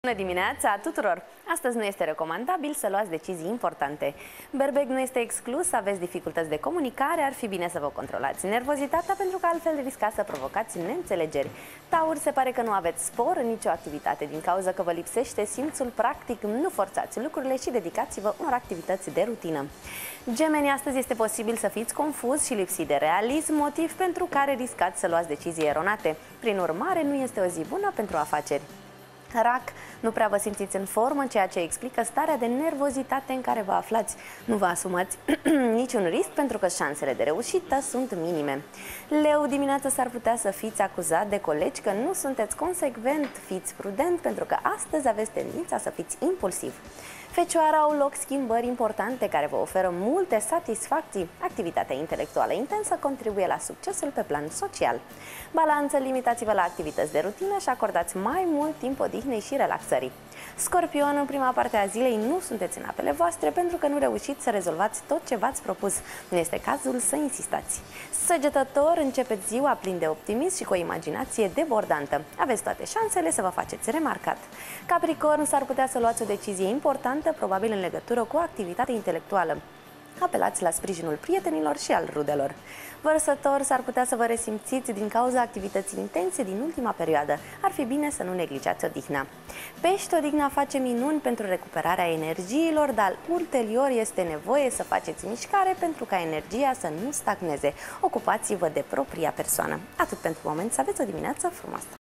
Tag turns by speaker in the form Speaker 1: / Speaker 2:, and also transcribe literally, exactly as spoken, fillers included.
Speaker 1: Bună dimineața tuturor! Astăzi nu este recomandabil să luați decizii importante. Berbec nu este exclus, aveți dificultăți de comunicare, ar fi bine să vă controlați nervozitatea pentru că altfel riscați să provocați neînțelegeri. Taur, se pare că nu aveți spor în nicio activitate din cauza că vă lipsește simțul practic, nu forțați lucrurile și dedicați-vă unor activități de rutină. Gemeni, astăzi este posibil să fiți confuz și lipsit de realism, motiv pentru care riscați să luați decizii eronate. Prin urmare, nu este o zi bună pentru afaceri. Rac, nu prea vă simțiți în formă, ceea ce explică starea de nervozitate în care vă aflați. Nu vă asumați niciun risc pentru că șansele de reușită sunt minime. Leu, dimineața s-ar putea să fiți acuzat de colegi că nu sunteți consecvent, fiți prudent pentru că astăzi aveți tendința să fiți impulsiv. Fecioara, au loc schimbări importante care vă oferă multe satisfacții. Activitatea intelectuală intensă contribuie la succesul pe plan social. Balanță, limitați-vă la activități de rutină și acordați mai mult timp odihnei și relaxării. Scorpion, în prima parte a zilei nu sunteți în apele voastre pentru că nu reușiți să rezolvați tot ce v-ați propus. Nu este cazul să insistați. Săgetător, începeți ziua plin de optimism și cu o imaginație debordantă. Aveți toate șansele să vă faceți remarcat. Capricorn, s-ar putea să luați o decizie importantă, probabil în legătură cu o activitate intelectuală. Apelați la sprijinul prietenilor și al rudelor. Vărsător, s-ar putea să vă resimțiți din cauza activității intense din ultima perioadă. Ar fi bine să nu neglijați odihna. Pești, odihna face minuni pentru recuperarea energiilor, dar ulterior este nevoie să faceți mișcare pentru ca energia să nu stagneze. Ocupați-vă de propria persoană. Atât pentru moment, să aveți o dimineață frumoasă!